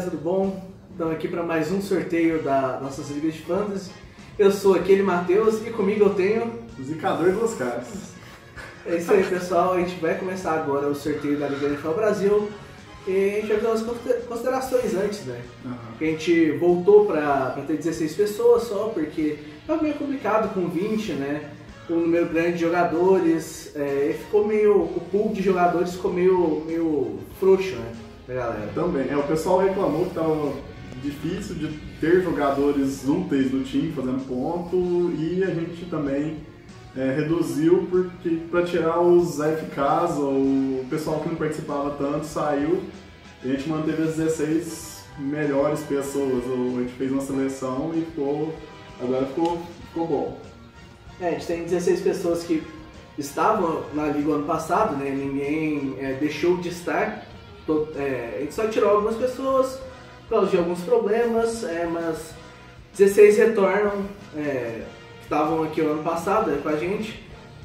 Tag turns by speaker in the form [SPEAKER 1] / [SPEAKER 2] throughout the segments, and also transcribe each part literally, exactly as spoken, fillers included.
[SPEAKER 1] tudo bom? Estamos aqui para mais um sorteio da nossas ligas de fantasy. Eu sou aquele Matheus e comigo eu tenho...
[SPEAKER 2] O Zicador dos caras.
[SPEAKER 1] É isso aí, pessoal. A gente vai começar agora o sorteio da Liga N F L Brasil. E a gente vai fazer umas considerações antes, né? Uhum. A gente voltou para ter dezesseis pessoas só, porque é meio complicado com vinte, né? Um número grande de jogadores. É, ficou meio... O pool de jogadores ficou meio, meio frouxo, né? Da galera.
[SPEAKER 2] Também. É, o pessoal reclamou que estava difícil de ter jogadores úteis no time fazendo ponto, e a gente também é, reduziu porque para tirar os A F Ks, ou o pessoal que não participava tanto saiu, e a gente manteve as dezesseis melhores pessoas. A gente fez uma seleção e ficou, agora ficou, ficou bom.
[SPEAKER 1] É, a gente tem dezesseis pessoas que estavam na liga ano passado, né? Ninguém é, deixou de estar. É, a gente só tirou algumas pessoas por causa de alguns problemas, é, mas dezesseis retornam, é, que estavam aqui o ano passado, é, com a gente.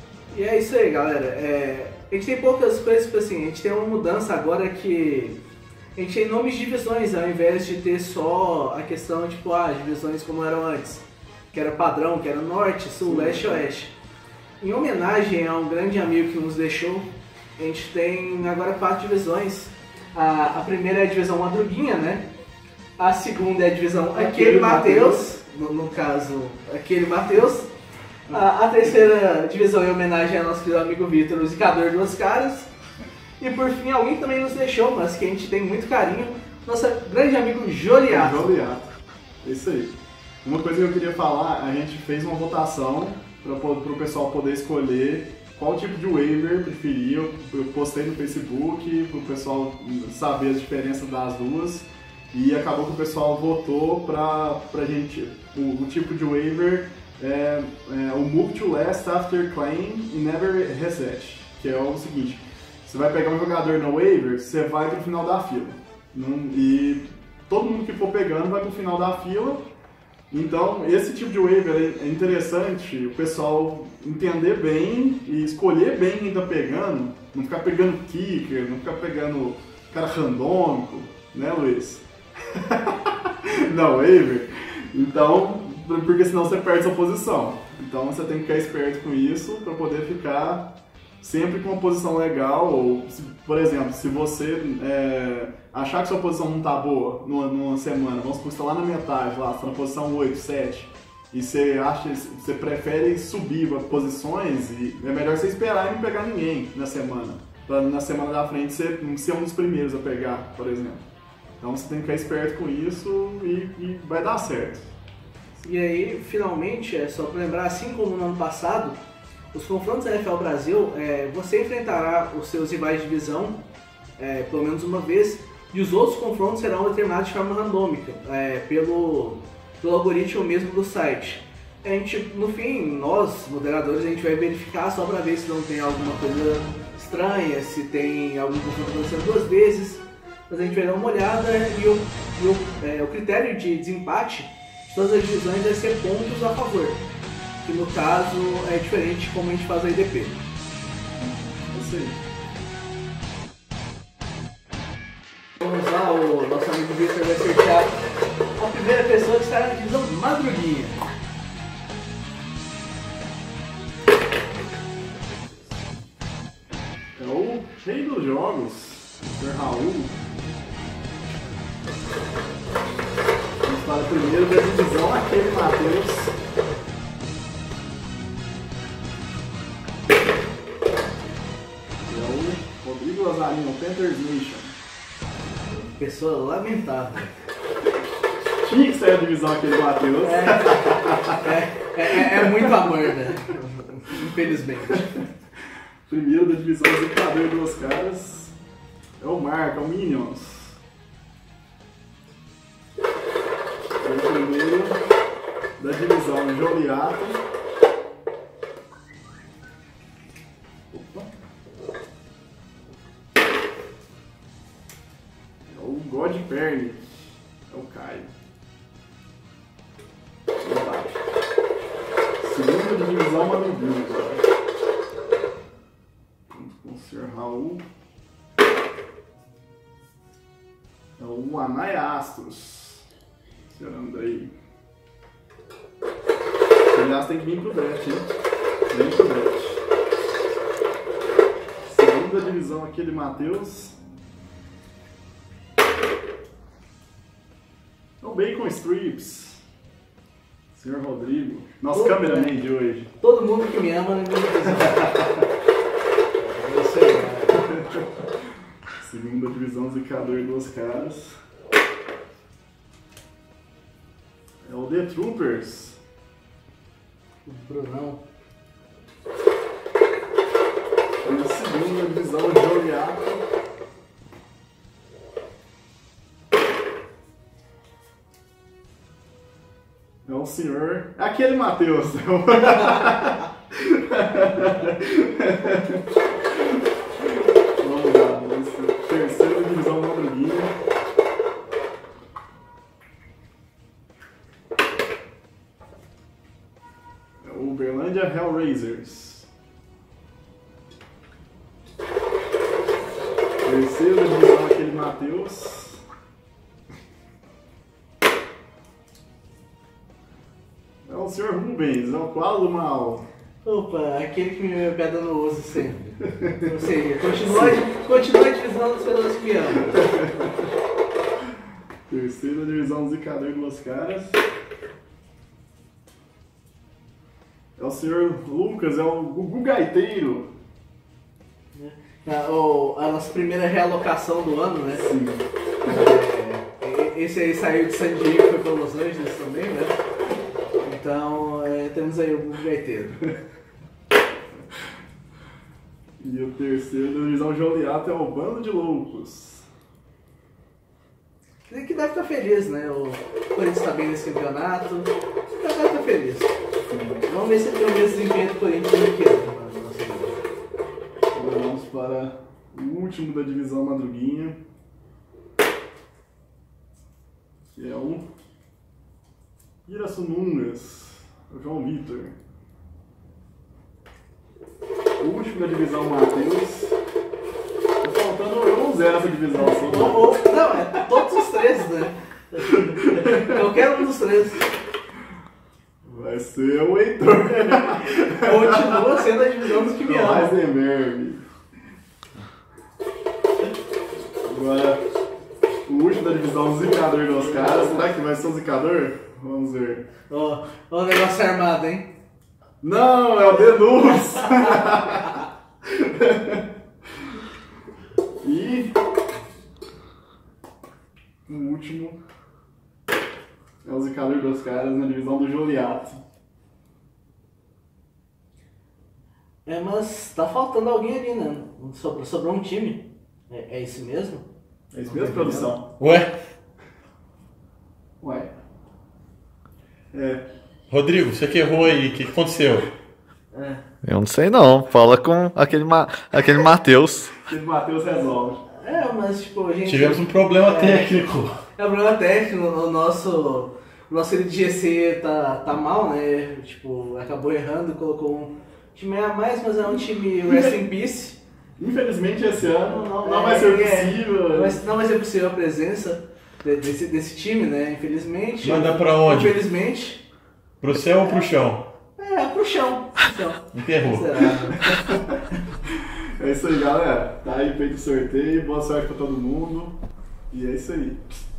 [SPEAKER 1] E é isso aí, galera. É, a gente tem poucas coisas, tipo assim, a gente tem uma mudança agora que a gente tem nomes de divisões, ao invés de ter só a questão, tipo, ah, divisões como eram antes, que era padrão, que era norte, sul, leste e oeste. Em homenagem a um grande amigo que nos deixou, a gente tem agora quatro divisões. A, a primeira é a divisão Madruguinha, né? A segunda é a divisão Aquele Matheus, no, no caso, Aquele Matheus. A, a terceira divisão é em homenagem ao nosso querido amigo Vitor, o Zicador dos Caras. E por fim, alguém também nos deixou, mas que a gente tem muito carinho, nosso grande amigo Joliato.
[SPEAKER 2] Joliato, isso aí. Uma coisa que eu queria falar, a gente fez uma votação para o pessoal poder escolher qual tipo de waiver preferia. Eu postei no Facebook para o pessoal saber as diferenças das duas, e acabou que o pessoal votou para a gente, o, o tipo de waiver é, é o Move to Last After Claim e Never Reset, que é o seguinte: você vai pegar um jogador no waiver, você vai para o final da fila, não, e todo mundo que for pegando vai para o final da fila. Então, esse tipo de waiver é interessante o pessoal entender bem e escolher bem ainda pegando, não ficar pegando kicker, não ficar pegando cara randômico, né, Luiz? Não, waiver. Então, porque senão você perde sua posição. Então, você tem que ficar esperto com isso para poder ficar sempre com uma posição legal. Ou, se, por exemplo, se você é, achar que sua posição não tá boa numa, numa semana, vamos supor que você está lá na metade, lá, você tá na posição oito, sete, e você acha, você prefere subir posições, e é melhor você esperar e não pegar ninguém na semana, para na semana da frente você ser um dos primeiros a pegar, por exemplo. Então você tem que ficar esperto com isso e, e vai dar certo.
[SPEAKER 1] E aí, finalmente, é só para lembrar, assim como no ano passado, os confrontos da N F L Brasil, é, você enfrentará os seus rivais de divisão é, pelo menos uma vez, e os outros confrontos serão determinados de forma randômica, é, pelo, pelo algoritmo mesmo do site. A gente, no fim, nós, moderadores, a gente vai verificar só para ver se não tem alguma coisa estranha, se tem algum confronto acontecendo duas vezes, mas a gente vai dar uma olhada, e o, e o, é, o critério de desempate de todas as divisões vai ser pontos a favor, que no caso é diferente de como a gente faz a I D P.
[SPEAKER 2] É isso aí.
[SPEAKER 1] Vamos lá, o nosso amigo Victor vai sortear a primeira pessoa que está na divisão Madruguinha.
[SPEAKER 2] É o rei dos jogos, o senhor Raul. Vamos para o primeiro da divisão, Aquele Matheus. Rodrigo Lazarino, Panthers Nation.
[SPEAKER 1] Pessoa lamentável.
[SPEAKER 2] Tinha que sair a divisão Aquele Matheus.
[SPEAKER 1] É, é, é, é muito amor, né? Infelizmente.
[SPEAKER 2] Primeiro da divisão Zicador dos Caras é o Marco, é o Minions. E o primeiro da divisão Joliato. Opa. God Perny, é o Caio. Segunda divisão Madruguinha agora. Junto com o senhor Raul. É o Anaiastos. Tirando aí. Aliás, tem que vir pro draft, hein? Vem pro draft. Segunda divisão aqui de Matheus. É o Bacon Strips. Senhor Rodrigo. Nosso cameraman de hoje.
[SPEAKER 1] Todo mundo que me ama na minha divisão. Eu sei, né?
[SPEAKER 2] Segunda divisão, zicador, duas caras. É o The Troopers.
[SPEAKER 1] O Brunão.
[SPEAKER 2] E a segunda divisão, o Joliato. É o senhor... É aquele Matheus. Vamos lá. Terceira divisão, Madruguinha. É o Uberlândia Hellraisers. Terceira divisão, aquele Matheus. É o senhor Rubens, é o quadro mal.
[SPEAKER 1] Opa, aquele que me pega no osso sempre. Ou seja, continua, continua a divisão das pessoas que me amam.
[SPEAKER 2] Terceira divisão, zicador, duas caras. É o senhor Lucas, é o Gugu Gaiteiro.
[SPEAKER 1] A, o, a nossa primeira realocação do ano, né?
[SPEAKER 2] Sim.
[SPEAKER 1] É, esse aí saiu de San Diego e foi para Los Angeles também, né? Então, é, temos aí o Gugu Gaiteiro.
[SPEAKER 2] E o terceiro da divisão Joliato é o Bando de Loucos.
[SPEAKER 1] Que deve estar feliz, né? O Corinthians está bem nesse campeonato. Deve estar feliz. Vamos ver se ele tem o mesmo desempenho do Corinthians no que ano.
[SPEAKER 2] Agora vamos para o último da divisão Madruguinha. Que é o Pirassunungas, o João Vitor. O último da divisão Matheus. Tá faltando um zero essa divisão assim.
[SPEAKER 1] Ou, ou, não, é todos os três, né? Qualquer um dos três.
[SPEAKER 2] Vai ser o Heitor.
[SPEAKER 1] Continua sendo a divisão dos que me amam.
[SPEAKER 2] Heisenberg. Agora, o último da divisão, o zicador dos caras. Será que vai ser o zicador? Vamos ver.
[SPEAKER 1] Ó, ó o negócio armado, hein?
[SPEAKER 2] Não, é o Denus! E o último é o zicador dos caras na divisão do Joliato.
[SPEAKER 1] É, mas tá faltando alguém ali, né? Sobrou, sobrou um time. É, é isso mesmo?
[SPEAKER 2] É isso mesmo, produção?
[SPEAKER 3] Ué?
[SPEAKER 2] Ué. É.
[SPEAKER 3] Rodrigo, você que errou aí, o que, que aconteceu?
[SPEAKER 1] É.
[SPEAKER 4] Eu não sei não, fala com aquele, ma aquele Matheus.
[SPEAKER 2] Aquele Matheus resolve.
[SPEAKER 1] É, mas tipo, a gente...
[SPEAKER 3] Tivemos um problema
[SPEAKER 1] é,
[SPEAKER 3] técnico.
[SPEAKER 1] É um problema técnico, o nosso... O nosso G C tá, tá mal, né? Tipo, acabou errando, colocou um time a mais, mas é um time rest in peace.
[SPEAKER 2] Infelizmente esse ano não, não
[SPEAKER 1] é,
[SPEAKER 2] vai ser
[SPEAKER 1] é,
[SPEAKER 2] possível.
[SPEAKER 1] Mas não vai ser possível a presença de, desse, desse time, né? Infelizmente.
[SPEAKER 3] Manda pra onde?
[SPEAKER 1] Infelizmente.
[SPEAKER 3] Pro céu ou pro chão?
[SPEAKER 1] É, pro chão. Pro chão.
[SPEAKER 3] Enterrou.
[SPEAKER 2] É isso aí, galera. Tá aí feito o sorteio. Boa sorte pra todo mundo. E é isso aí.